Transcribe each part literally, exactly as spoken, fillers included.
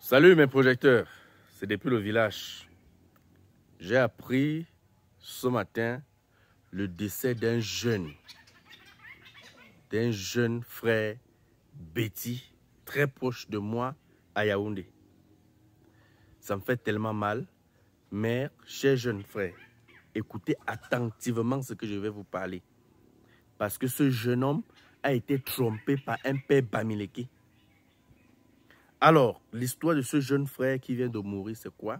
Salut mes projecteurs, c'est depuis le village. J'ai appris ce matin le décès d'un jeune, d'un jeune frère Betty, très proche de moi à Yaoundé. Ça me fait tellement mal, mais chers jeunes frères, écoutez attentivement ce que je vais vous parler. Parce que ce jeune homme a été trompé par un père Bamileke. Alors, l'histoire de ce jeune frère qui vient de mourir, c'est quoi?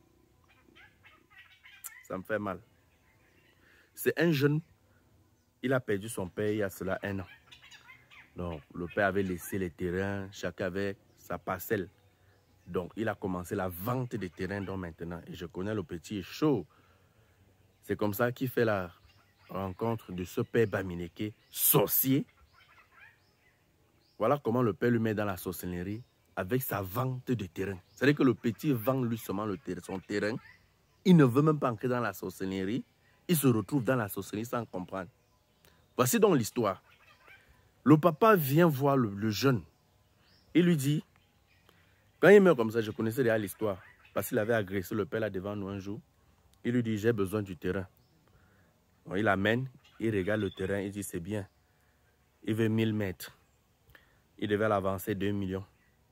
Ça me fait mal. C'est un jeune, il a perdu son père il y a cela un an. Donc, le père avait laissé les terrains, chacun avait sa parcelle. Donc, il a commencé la vente des terrains donc maintenant. Et je connais le petit chaud. C'est comme ça qu'il fait la rencontre de ce père Bamileke, sorcier. Voilà comment le père lui met dans la sorcellerie avec sa vente de terrain. C'est-à-dire que le petit vend lui seulement le terrain, son terrain. Il ne veut même pas entrer dans la sorcellerie. Il se retrouve dans la sorcellerie sans comprendre. Voici donc l'histoire. Le papa vient voir le, le jeune. Il lui dit, quand il meurt comme ça, je connaissais déjà l'histoire. Parce qu'il avait agressé le père là devant nous un jour. Il lui dit, j'ai besoin du terrain. Donc, il amène, il regarde le terrain, il dit, c'est bien. Il veut mille mètres. Il devait l'avancer deux millions.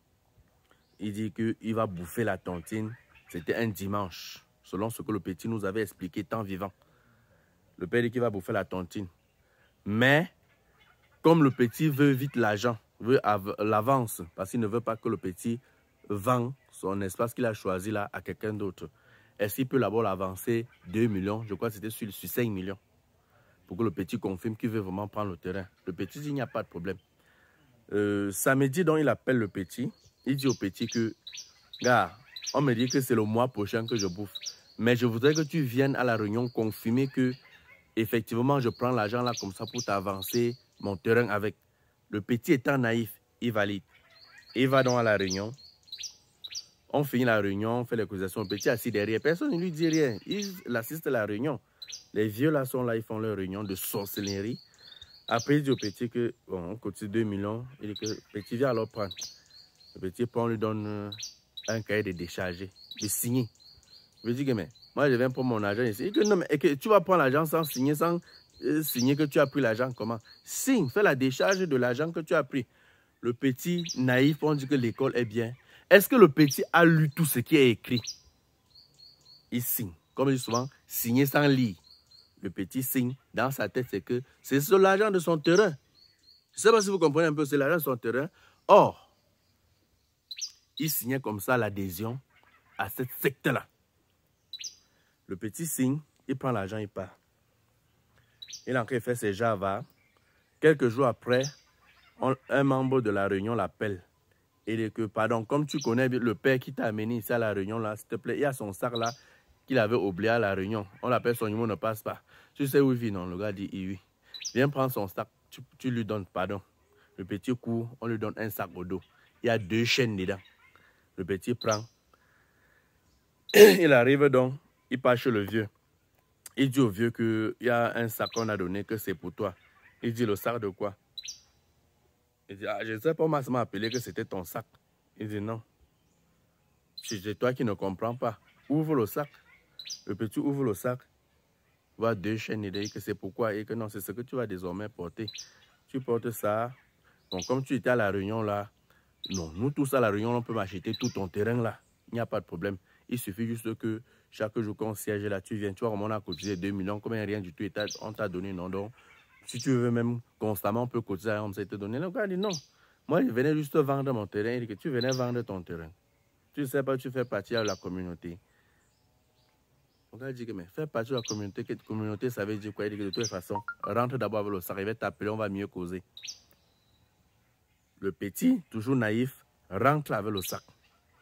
Il dit qu'il va bouffer la tontine. C'était un dimanche, selon ce que le petit nous avait expliqué tant vivant. Le père dit qu'il va bouffer la tontine. Mais, comme le petit veut vite l'argent, veut l'avance, parce qu'il ne veut pas que le petit vende son espace qu'il a choisi là à quelqu'un d'autre. Est-ce qu'il peut d'abord l'avancer deux millions? Je crois que c'était sur, sur cinq millions. Pour que le petit confirme qu'il veut vraiment prendre le terrain. Le petit dit il n'y a pas de problème. Euh, samedi, donc, il appelle le petit. Il dit au petit que, gars, on me dit que c'est le mois prochain que je bouffe. Mais je voudrais que tu viennes à la réunion confirmer que, effectivement, je prends l'argent là comme ça pour t'avancer mon terrain avec. Le petit étant naïf, il valide. Il va donc à la réunion. On finit la réunion, on fait l'accusation. Le petit assis derrière. Personne ne lui dit rien. Il assiste à la réunion. Les vieux là sont là, ils font leur réunion de sorcellerie. Après, il dit au petit que, bon, on coûte deux millions. Il dit que le petit vient alors prendre. Le petit prend, on lui donne un cahier de décharger, de signer. Je lui dis que, mais moi, je viens prendre mon argent ici. Il dit que non, mais et que tu vas prendre l'argent sans signer, sans euh, signer que tu as pris l'argent. Comment? Signe, fais la décharge de l'argent que tu as pris. Le petit naïf, on dit que l'école est bien. Est-ce que le petit a lu tout ce qui est écrit? Il signe. Comme je dis souvent, signer sans lire. Le petit signe dans sa tête, c'est que c'est sur l'argent de son terrain. Je ne sais pas si vous comprenez un peu, c'est l'argent de son terrain. Or, il signait comme ça l'adhésion à cette secte-là. Le petit signe, il prend l'argent, il part. Il entre, il fait ses java. Quelques jours après, on, un membre de la réunion l'appelle. Il dit que, pardon, comme tu connais le père qui t'a amené ici à la réunion, là, s'il te plaît, il y a son sac là qu'il avait oublié à la réunion. On l'appelle, son numéro ne passe pas. Tu sais où il vit, non? Le gars dit oui. Viens prendre son sac, tu, tu lui donnes, pardon. Le petit court, on lui donne un sac au dos. Il y a deux chaînes dedans. Le petit prend. Il arrive donc, il part chez le vieux. Il dit au vieux qu'il y a un sac qu'on a donné, que c'est pour toi. Il dit, le sac de quoi? Il dit, ah, je ne sais pas, on m'a appelé que c'était ton sac. Il dit, non. C'est toi qui ne comprends pas. Ouvre le sac. Le petit ouvre le sac. Voit deux chaînes et dit que c'est pourquoi. Et que non, c'est ce que tu vas désormais porter. Tu portes ça. Bon, comme tu étais à la réunion là, non, nous tous à la réunion, on peut m'acheter tout ton terrain là. Il n'y a pas de problème. Il suffit juste que chaque jour qu'on siège là, tu viens, tu vois, on a cotisé deux millions, comme rien du tout, on t'a donné, non, donc, si tu veux même constamment, on peut cotiser, on s'est donné. Le gars dit non. Moi, je venais juste vendre mon terrain. Il dit que tu venais vendre ton terrain. Tu ne sais pas, tu fais partie de la communauté. Le gars dit que, mais faire partie de la communauté, que communauté, ça veut dire quoi? Il dit que de toute façon, rentre d'abord avec le sac, il va t'appeler, on va mieux causer. Le petit, toujours naïf, rentre avec le sac.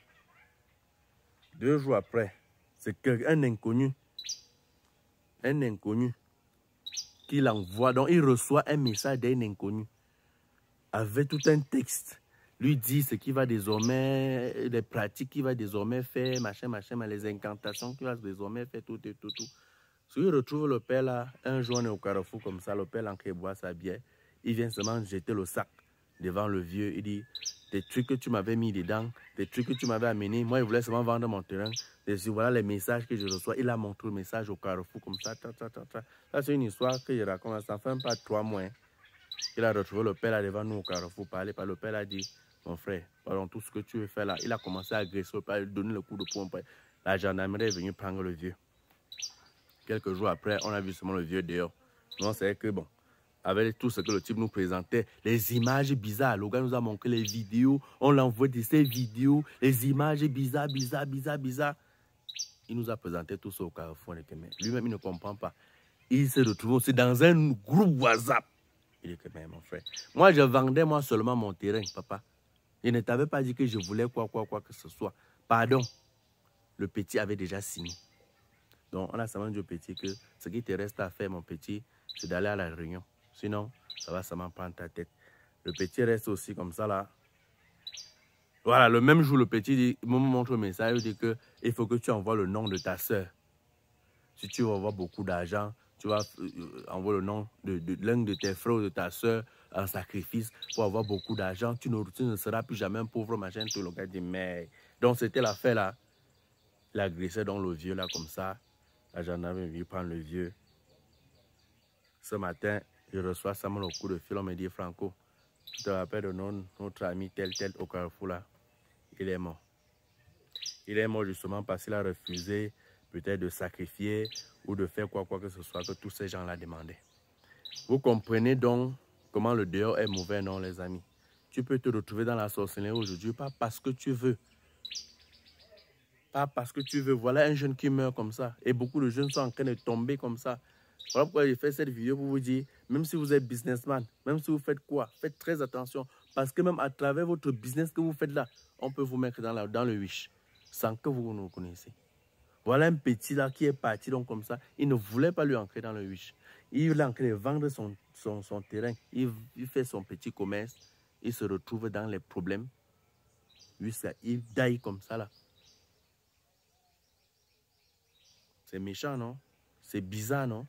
Deux jours après, c'est un inconnu, un inconnu, qui l'envoie. Donc, il reçoit un message d'un inconnu avec tout un texte. Lui dit ce qu'il va désormais, les pratiques qu'il va désormais faire, machin, machin, les incantations qu'il va désormais faire, tout, tout, tout. tout. Si il retrouve le père là, un jour on est au carrefour comme ça, le père l'encre boit sa bière, il vient seulement jeter le sac devant le vieux. Il dit, des trucs que tu m'avais mis dedans, des trucs que tu m'avais amené. Moi, il voulait seulement vendre mon terrain. Et voilà les messages que je reçois. Il a montré le message au Carrefour comme ça. Ta, ta, ta, ta. Ça, c'est une histoire que je raconte. Ça fait même pas trois mois. Hein. Il a retrouvé le père là devant nous au Carrefour. Parler par le père a dit, mon frère, pardon, tout ce que tu veux faire là. Il a commencé à agresser le père, donner le coup de poing. La gendarmerie est venue prendre le vieux. Quelques jours après, on a vu seulement le vieux dehors. Non, c'est que bon, avec tout ce que le type nous présentait, les images bizarres, le gars nous a montré les vidéos, on l'a envoyé de ces vidéos, les images bizarres, bizarres, bizarres, bizarres. Il nous a présenté tout ça au Carrefour. Lui-même, il ne comprend pas. Il se retrouve aussi dans un groupe WhatsApp. Il dit que, mais mon frère, moi, je vendais moi seulement mon terrain, papa. Je ne t'avais pas dit que je voulais quoi, quoi, quoi que ce soit. Pardon. Le petit avait déjà signé. Donc, on a seulement dit au petit que ce qui te reste à faire, mon petit, c'est d'aller à la réunion. Sinon, ça va seulement prendre ta tête. Le petit reste aussi comme ça, là. Voilà, le même jour, le petit dit, me montre le message, il dit qu'il faut que tu envoies le nom de ta soeur. Si tu veux avoir beaucoup d'argent, tu vas euh, envoyer le nom de, de l'un de tes frères ou de ta soeur en sacrifice pour avoir beaucoup d'argent. Tu ne, tu ne seras plus jamais un pauvre machin. Tout le gars dit, mais... Donc, c'était l'affaire, là. Il agressait dans le vieux, là, comme ça. La gendarmerie est venue prendre le vieux. Ce matin, je reçois seulement le coup de fil. On me dit, Franco, tu te rappelles de notre, notre ami tel, tel au Carrefour là? Il est mort. Il est mort justement parce qu'il a refusé peut-être de sacrifier ou de faire quoi, quoi que ce soit que tous ces gens-là demandaient. Vous comprenez donc comment le dehors est mauvais, non, les amis? Tu peux te retrouver dans la sorcellerie aujourd'hui, pas parce que tu veux. Pas parce que tu veux. Voilà un jeune qui meurt comme ça. Et beaucoup de jeunes sont en train de tomber comme ça. Voilà pourquoi j'ai fait cette vidéo pour vous dire, même si vous êtes businessman, même si vous faites quoi, faites très attention. Parce que même à travers votre business que vous faites là, on peut vous mettre dans, la, dans le wish sans que vous nous connaissiez. Voilà un petit là qui est parti donc comme ça. Il ne voulait pas lui entrer dans le wish. Il est en train de vendre son, son, son terrain. Il, il fait son petit commerce. Il se retrouve dans les problèmes. Lui, ça, il daille comme ça là. C'est méchant, non? C'est bizarre, non?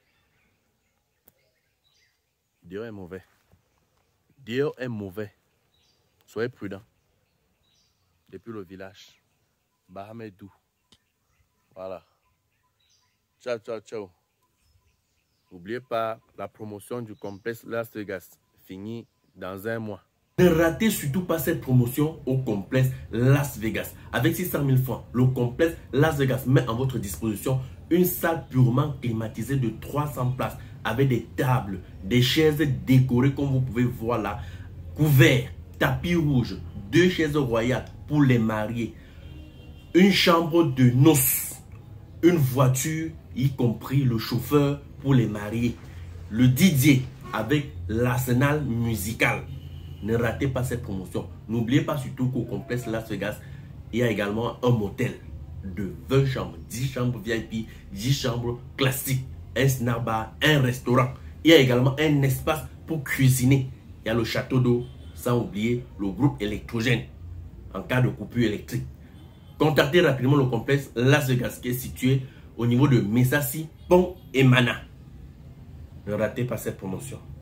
Dieu est mauvais. Dieu est mauvais. Soyez prudents. Depuis le village. Bahamedou. Voilà. Ciao, ciao, ciao. N'oubliez pas la promotion du complexe Las Vegas. Fini dans un mois. Ne ratez surtout pas cette promotion au complexe Las Vegas. Avec six cent mille francs, le complexe Las Vegas met à votre disposition une salle purement climatisée de trois cents places avec des tables, des chaises décorées comme vous pouvez voir là, couverts, tapis rouge, deux chaises royales pour les mariés, une chambre de noces, une voiture, y compris le chauffeur pour les mariés, le D J avec l'arsenal musical. Ne ratez pas cette promotion. N'oubliez pas surtout qu'au complexe Las Vegas, il y a également un motel de vingt chambres, dix chambres V I P, dix chambres classiques, un snack bar, un restaurant. Il y a également un espace pour cuisiner. Il y a le château d'eau, sans oublier le groupe électrogène en cas de coupure électrique. Contactez rapidement le complexe Las Vegas qui est situé au niveau de Messassi, Pont et Mana. Ne ratez pas cette promotion.